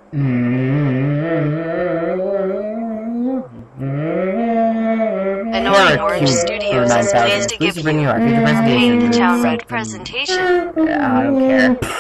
Annoying Orange Studios is pleased to give you a Paint the Town Red presentation. I don't care.